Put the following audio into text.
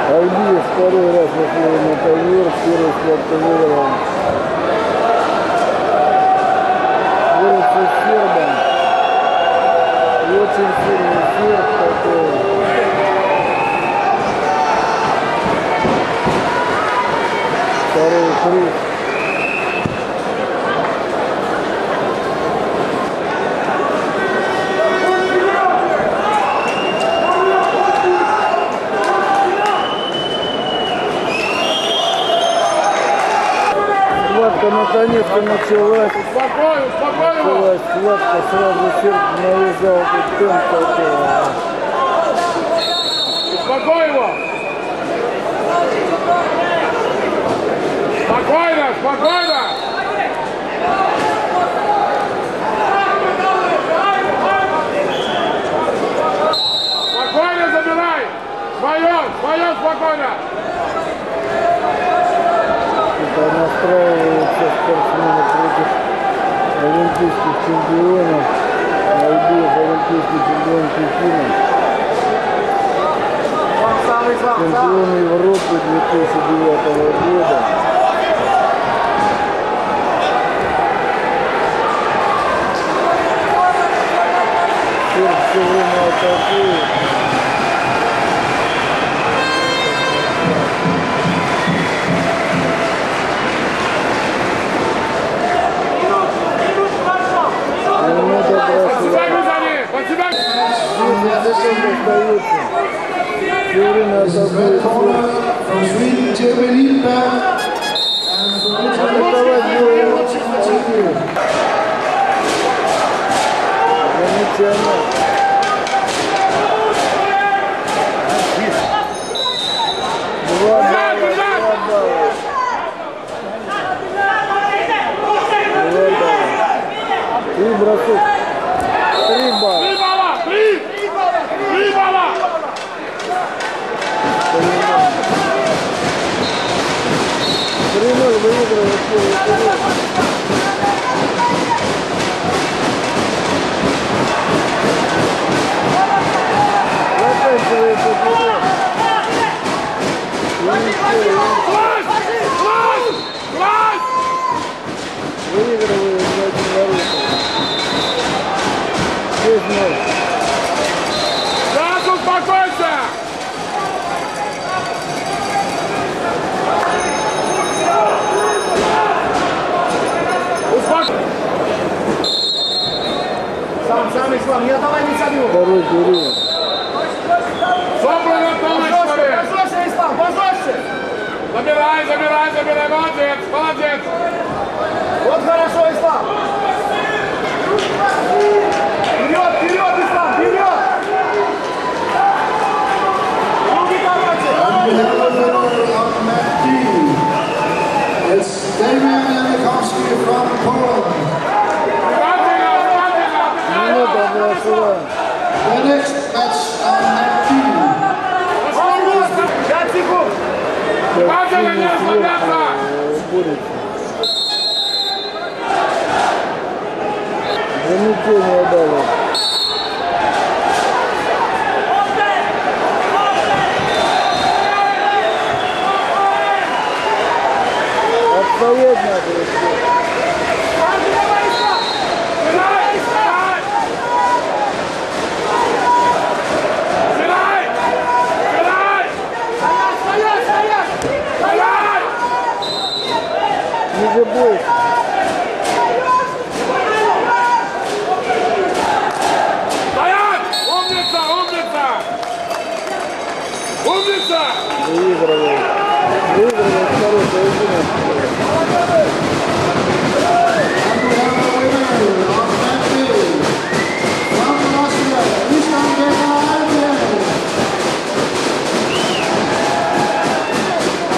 Альбиев второй раз вошел на ковер, первый схватку выиграл. Борется с сербом. И очень сильный серб такой. Второй круг. Схватка наконец-то началась. Началась схватка, сразу серб навязал тут темп такой. Успокой его! Спокойно, спокойно! Спокойно забирай! Свое, спокойно! Это настраиваются спортсмены против олимпийских чемпионов. Альбиев олимпийский чемпион Пекина. Чемпион Европы 2009 года. Серб все время атакует. И бросок. 3 балла. 3 балла! Пример выигрывает первый период. Заканчивается период. Выигрывает за 1 ворота. 6-0. Да, успокойся! Сам Ислам, не отдавай, не забью. Второй период. Собрано, товарищи! Позорься, Ислам, позорься! Забирай, молодец! Вот хорошо, Ислам! Вперед, Ислам, вперед! Руки It's Damian Janikowski from Poland. Минута прошла. The next match on mat 5 секунд! Каждый не расслабляться! Занятие дали. Отстоять надо.